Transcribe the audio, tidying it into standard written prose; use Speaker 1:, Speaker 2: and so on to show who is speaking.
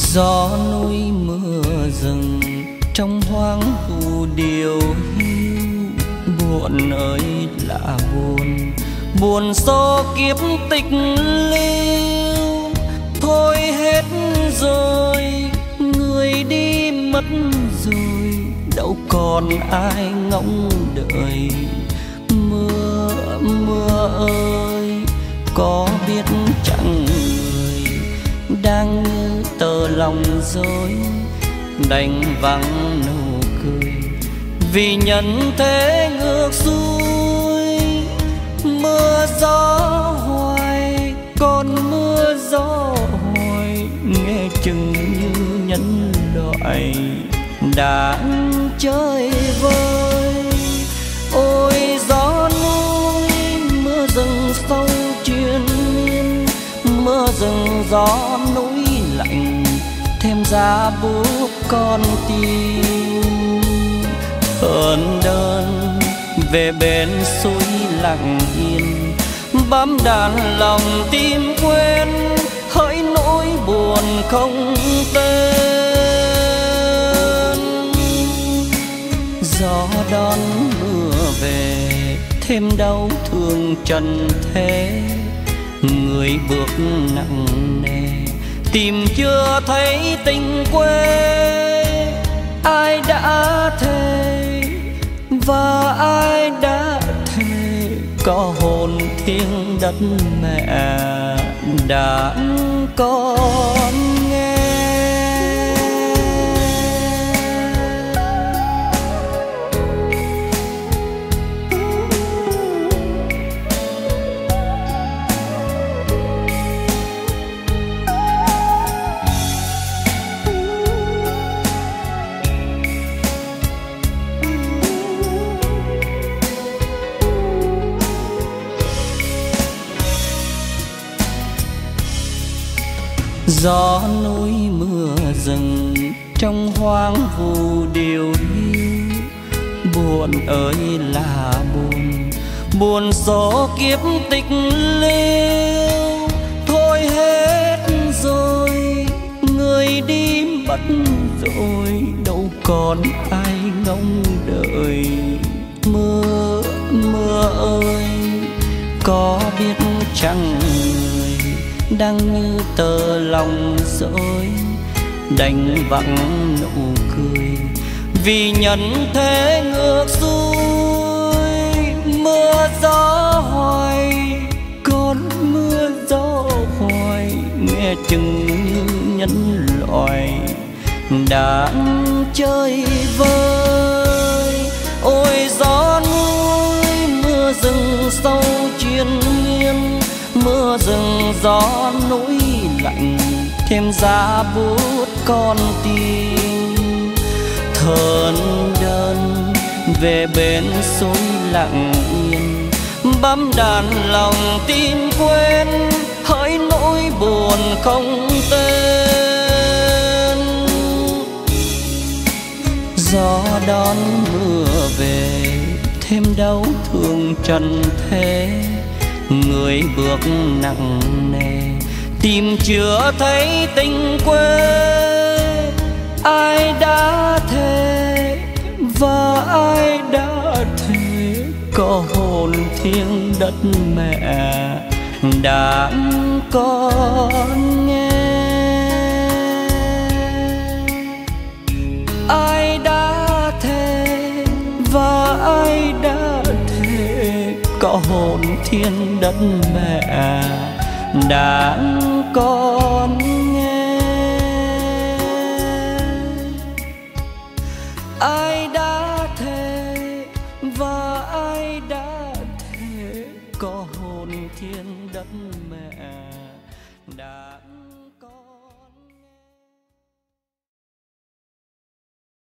Speaker 1: Gió núi mưa rừng trong hoang vu điều hiu. Buồn ơi là buồn, buồn số kiếp tịch lưu. Thôi hết rồi, người đi mất rồi, đâu còn ai ngóng đợi. Mưa mưa ơi, có biết chẳng người đang như tờ lòng dối, đành vắng nụ cười vì nhân thế ngược xuôi. Mưa gió hoài, còn mưa gió hoài, nghe chừng như nhân loại đang chơi vơi. Ôi gió núi mưa rừng sâu triền miên, mưa rừng gió núi lạnh thêm giá buốt con tim. Ơn đơn về bên suối lặng yên, bám đàn lòng tim quên, hỡi nỗi buồn không tên. Gió đón mưa về thêm đau thương trần thế, người bước nặng nề tìm chưa thấy tình quê. Ai đã thề và ai đã thề, có hồn thiêng đất mẹ đã còn nghe. Gió núi mưa rừng trong hoang vu điều hiu. Buồn ơi là buồn, buồn số kiếp tịch lưu. Thôi hết rồi, người đi mất rồi, đâu còn ai ngóng đợi. Mưa mưa ơi, có biết chăng người đang như tờ lòng dối, đành vắng nụ cười vì nhân thế ngược xuôi. Mưa gió hoài, còn mưa gió hoài, nghe chừng như nhân loại đang chơi vơi. Ôi gió núi mưa rừng sâu triền miên, mưa rừng gió núi lạnh thêm giá buốt con tim. Thờn đơn về bên suối lặng yên, bám đàn lòng tim quên, hỡi nỗi buồn không tên. Gió đón mưa về thêm đau thương trần thế, người bước nặng nề tìm chưa thấy tình quê. Ai đã thề và ai đã thề, có hồn thiêng đất mẹ đã còn nghe. Ai đã thề và ai đã thề, có hồn thiên đất mẹ đã có